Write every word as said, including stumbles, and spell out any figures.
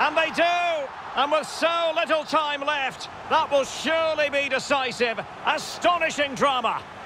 And they do! And with so little time left, that will surely be decisive. Astonishing drama.